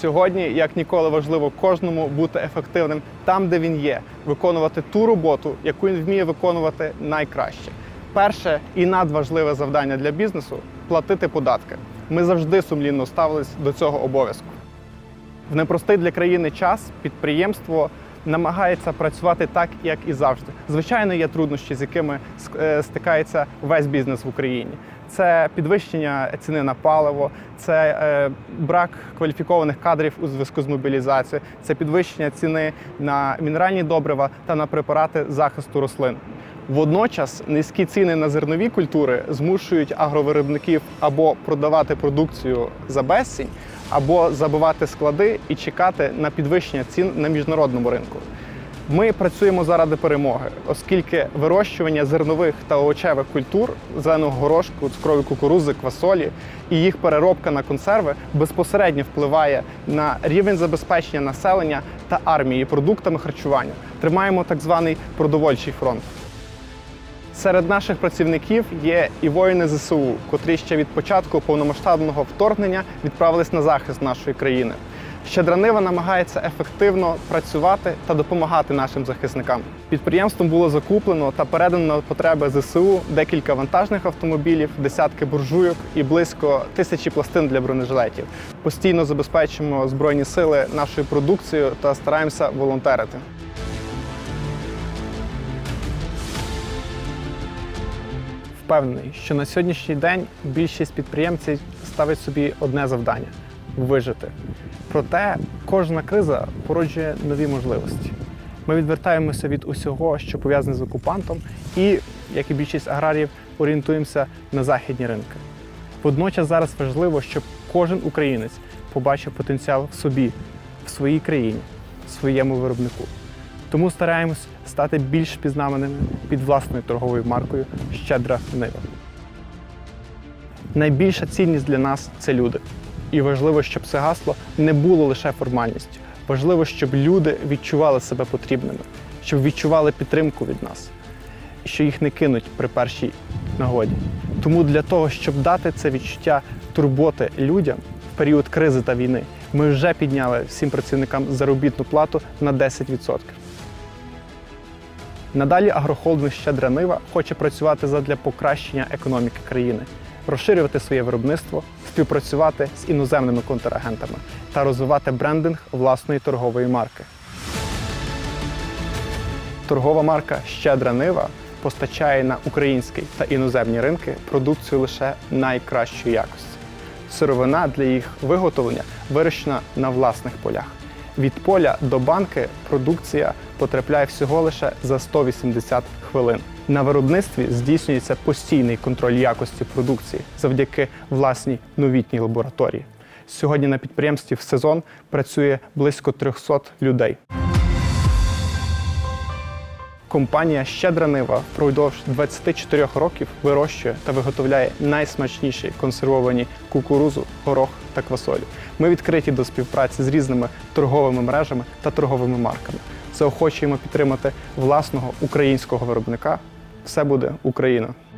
Сьогодні, як ніколи, важливо кожному бути ефективним там, де він є, виконувати ту роботу, яку він вміє виконувати найкраще. Перше і надважливе завдання для бізнесу – платити податки. Ми завжди сумлінно ставились до цього обов'язку. В непростий для країни час підприємство намагається працювати так, як і завжди. Звичайно, є труднощі, з якими стикається весь бізнес в Україні. Це підвищення ціни на паливо, це брак кваліфікованих кадрів у зв'язку з мобілізацією, це підвищення ціни на мінеральні добрива та на препарати захисту рослин. Водночас низькі ціни на зернові культури змушують агровиробників або продавати продукцію за безцінь, або забивати склади і чекати на підвищення цін на міжнародному ринку. Ми працюємо заради перемоги, оскільки вирощування зернових та овочевих культур, зеленого горошку, цукрової кукурудзи, квасолі і їх переробка на консерви безпосередньо впливає на рівень забезпечення населення та армії продуктами харчування. Тримаємо так званий продовольчий фронт. Серед наших працівників є і воїни ЗСУ, котрі ще від початку повномасштабного вторгнення відправились на захист нашої країни. Щедра Нива намагається ефективно працювати та допомагати нашим захисникам. Підприємством було закуплено та передано на потреби ЗСУ декілька вантажних автомобілів, десятки буржуйок і близько 1000 пластин для бронежилетів. Постійно забезпечуємо Збройні сили нашою продукцією та стараємося волонтерити. Впевнений, що на сьогоднішній день більшість підприємців ставить собі одне завдання – вижити. Проте кожна криза породжує нові можливості. Ми відвертаємося від усього, що пов'язане з окупантом і, як і більшість аграріїв, орієнтуємося на західні ринки. Водночас зараз важливо, щоб кожен українець побачив потенціал в собі, в своїй країні, в своєму виробнику. Тому стараємось стати більш впізнаваними під власною торговою маркою «Щедра Нива». Найбільша цінність для нас – це люди. І важливо, щоб це гасло не було лише формальністю. Важливо, щоб люди відчували себе потрібними, щоб відчували підтримку від нас, і що їх не кинуть при першій нагоді. Тому для того, щоб дати це відчуття турботи людям в період кризи та війни, ми вже підняли всім працівникам заробітну плату на 10%. Надалі агрохолдинг «Щедра Нива» хоче працювати задля покращення економіки країни, розширювати своє виробництво, співпрацювати з іноземними контрагентами та розвивати брендинг власної торгової марки. Торгова марка «Щедра Нива» постачає на українські та іноземні ринки продукцію лише найкращої якості. Сировина для їх виготовлення вирощена на власних полях. Від поля до банки продукція потрапляє всього лише за 180 хвилин. На виробництві здійснюється постійний контроль якості продукції завдяки власній новітній лабораторії. Сьогодні на підприємстві в сезон працює близько 300 людей. Компанія «Щедра Нива» впродовж 24 років вирощує та виготовляє найсмачніші консервовані кукурудзу, горох та квасолю. Ми відкриті до співпраці з різними торговими мережами та торговими марками. Заохочуємо підтримати власного українського виробника. Все буде Україна!